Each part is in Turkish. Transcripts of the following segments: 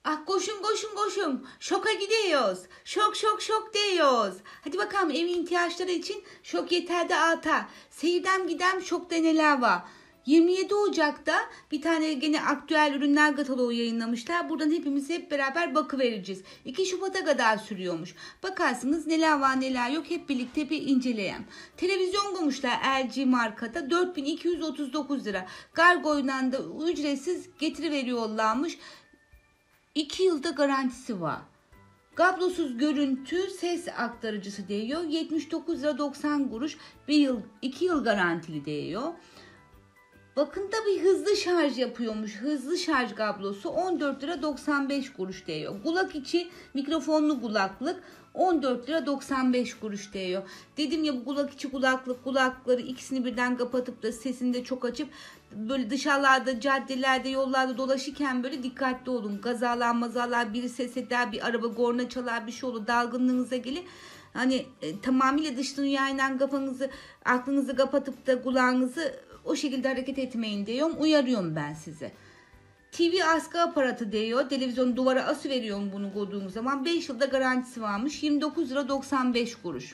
Ah koşun koşun koşun. Şoka gidiyoruz. Şok şok şok diyoruz. Hadi bakalım evin ihtiyaçları için şok yeter de artar. Seyirden giden şokta neler var? 27 Ocak'ta bir tane gene aktüel ürünler kataloğu yayınlamışlar. Buradan hepimiz hep beraber bakıvereceğiz. 2 Şubat'a kadar sürüyormuş. Bakarsınız neler var neler yok hep birlikte bir inceleyelim. Televizyon koymuşlar LG markada 4239 lira. Kargoyla da ücretsiz getiriveriyorlarmış. 2 yılda garantisi var. Kablosuz görüntü ses aktarıcısı diyor. 79 lira 90 kuruş. 2 yıl garantili diyor. Bakın da bir hızlı şarj yapıyormuş. Hızlı şarj kablosu 14 lira 95 kuruş diyor. Kulak içi mikrofonlu kulaklık 14 lira 95 kuruş diyor. Dedim ya bu kulak içi kulakları ikisini birden kapatıp da sesini de çok açıp böyle dışarılarda, caddelerde, yollarda dolaşırken böyle dikkatli olun. Kazalar mazalar, biri ses eder, bir araba korna çalar, bir şey olur, dalgınlığınıza gelir. Hani tamamıyla dış dünyayla kafanızı, aklınızı kapatıp da kulağınızı o şekilde hareket etmeyin diyorum. Uyarıyorum ben size. TV askı aparatı diyor. Televizyonu duvara asıveriyorum bunu koyduğum zaman. 5 yılda garantisi varmış. 29 lira 95 kuruş.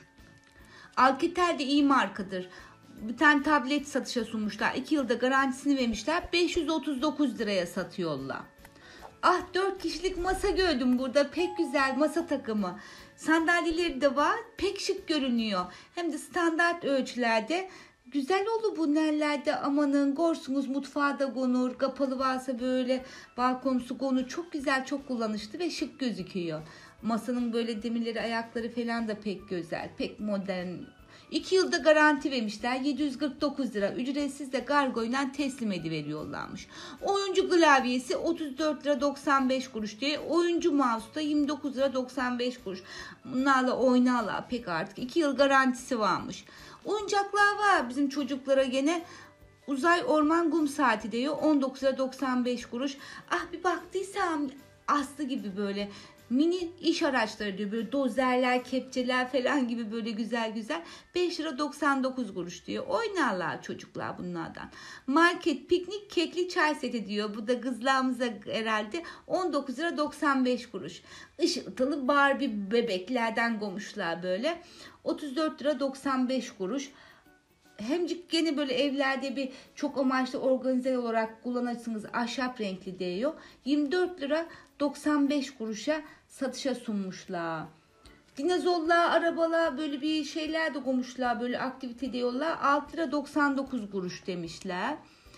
Alcatel de iyi markadır. Bir tane tablet satışa sunmuşlar. 2 yılda garantisini vermişler. 539 liraya satıyorlar. Ah 4 kişilik masa gördüm burada. Pek güzel masa takımı. Sandalyeleri de var. Pek şık görünüyor. Hem de standart ölçülerde. Güzel olur bu nerelerde amanın gorsunuz mutfağa da konur. Kapalı varsa böyle balkonsu konur. Çok güzel çok kullanışlı ve şık gözüküyor. Masanın böyle demirleri ayakları falan da pek güzel. Pek modern. 2 yılda garanti vermişler. 749 lira. Ücretsiz de kargoyla teslim ediveriyorlarmış. Oyuncu klavyesi 34 lira 95 kuruş diye. Oyuncu mouse da 29 lira 95 kuruş. Bunlarla oynarlar pek artık. 2 yıl garantisi varmış. Oyuncaklar var bizim çocuklara gene. Uzay orman kum saati diyor. 19 lira 95 kuruş. Ah bir baktıysam Aslı gibi böyle mini iş araçları diyor. Böyle dozerler, kepçeler falan gibi böyle güzel güzel. 5 lira 99 kuruş diyor. Oynarlar çocuklar bunlardan. Market piknik kekli çay seti diyor. Bu da kızlarımıza herhalde 19 lira 95 kuruş. Işıltılı Barbie bebeklerden koymuşlar böyle. 34 lira 95 kuruş. Hemcik gene böyle evlerde bir çok amaçlı organize olarak kullanırsınız ahşap renkli diyor. 24 lira 95 kuruşa satışa sunmuşlar. Dinozorlar, arabalar böyle bir şeyler de koymuşlar böyle aktivite diyorlar. 6 lira 99 kuruş demişler.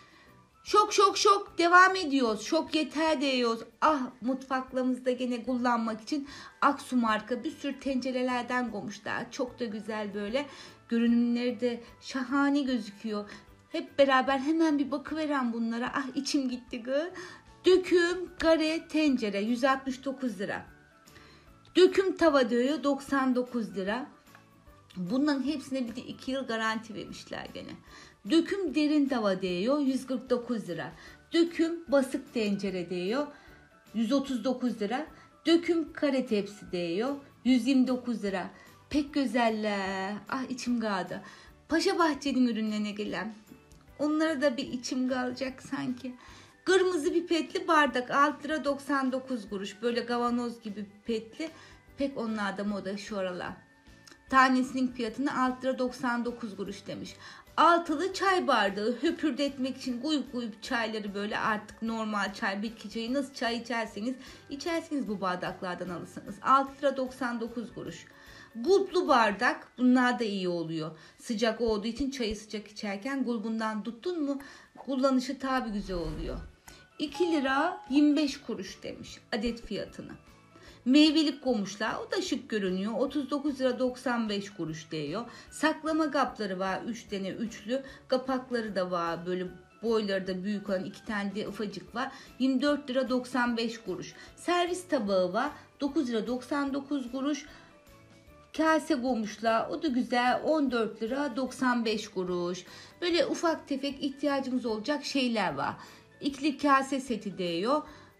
Şok şok şok devam ediyoruz. Şok yeter diyoruz. Ah mutfaklarımızda gene kullanmak için Aksu marka bir sürü tencerelerden koymuşlar. Çok da güzel böyle. Görünümleri de şahane gözüküyor. Hep beraber hemen bir bakıveren bunlara. Ah içim gitti gı. Döküm kare tencere 169 lira. Döküm tava diyor 99 lira. Bunların hepsine bir de 2 yıl garanti vermişler gene. Döküm derin tava diyor 149 lira. Döküm basık tencere diyor 139 lira. Döküm kare tepsi diyor 129 lira. Pek güzeller. Ah içim kaldı. Paşa Bahçe'nin ürünlerine gelen. Onlara da bir içim kalacak sanki. Kırmızı pipetli bardak 6 lira 99 kuruş. Böyle kavanoz gibi pipetli. Pek onlarda moda şu aralar. Tanesinin fiyatını 6 lira 99 kuruş demiş. Altılı çay bardağı höpürdetmek için kuyup çayları böyle artık normal çay, bitki çayı nasıl çay içerseniz bu bardaklardan alırsanız. 6 lira 99 kuruş. Gulplu bardak bunlar da iyi oluyor. Sıcak olduğu için çayı sıcak içerken gulbundan tuttun mu kullanışı tabi güzel oluyor. 2 lira 25 kuruş demiş adet fiyatını. Meyvelik koymuşlar. O da şık görünüyor. 39 lira 95 kuruş diyor. Saklama kapları var. 3 tane üçlü. Kapakları da var. Böyle boyları da büyük olan 2 tane de ufacık var. 24 lira 95 kuruş. Servis tabağı var. 9 lira 99 kuruş. Kase koymuşlar. O da güzel. 14 lira 95 kuruş. Böyle ufak tefek ihtiyacımız olacak şeyler var. İkili kase seti diyor.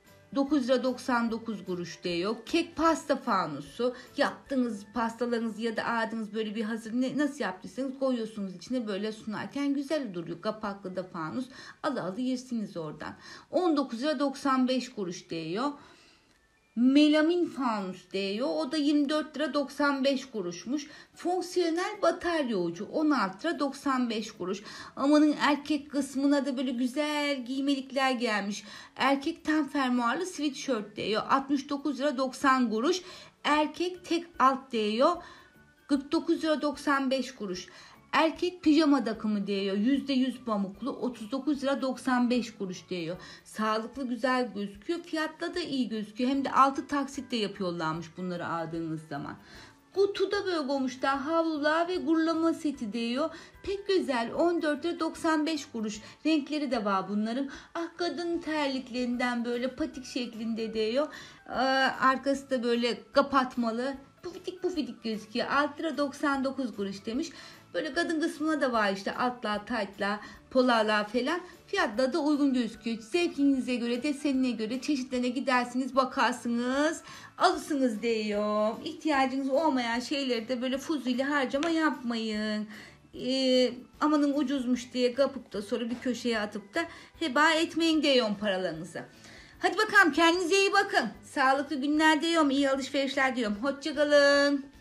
9 lira 99 kuruş diyor. Kek pasta fanusu. Yaptığınız pastalarınızı ya da aldığınız böyle bir hazır nasıl yaptıysanız koyuyorsunuz içine böyle sunarken güzel duruyor. Kapaklı da fanus. Alı yersiniz oradan. 19 lira 95 kuruş diyor. Melamin fanus diyor. O da 24 lira 95 kuruşmuş. Fonksiyonel batarya ucu 16 lira 95 kuruş. Amanın erkek kısmına da böyle güzel giymelikler gelmiş. Erkek tam fermuarlı sweatshirt diyor. 69 lira 90 kuruş. Erkek tek alt diyor. 49 lira 95 kuruş. Erkek pijama takımı diyor. %100 pamuklu 39 lira 95 kuruş diyor. Sağlıklı, güzel gözüküyor. Fiyatla da iyi gözüküyor. Hem de 6 taksitle yapıyorlarmış bunları aldığınız zaman. Kutuda böyle olmuşlar havlular ve gurlama seti diyor. Pek güzel 14 lira 95 kuruş. Renkleri de var bunların. Ah, kadın terliklerinden böyle patik şeklinde diyor. Arkası da böyle kapatmalı. Pufidik gözüküyor. 6 lira 99 kuruş demiş. Böyle kadın kısmına da var işte atlar, taytlar, polarlar falan. Fiyatları da uygun gözüküyor. Zevkinize göre, desenine göre çeşitlerine gidersiniz, bakarsınız, alırsınız diyor. İhtiyacınız olmayan şeyleri de böyle fuzuli harcama yapmayın. Amanın ucuzmuş diye kapıp da sonra bir köşeye atıp da heba etmeyin diyorum paralarınızı. Hadi bakalım, kendinize iyi bakın. Sağlıklı günler diyorum, iyi alışverişler diyorum. Hoşça kalın.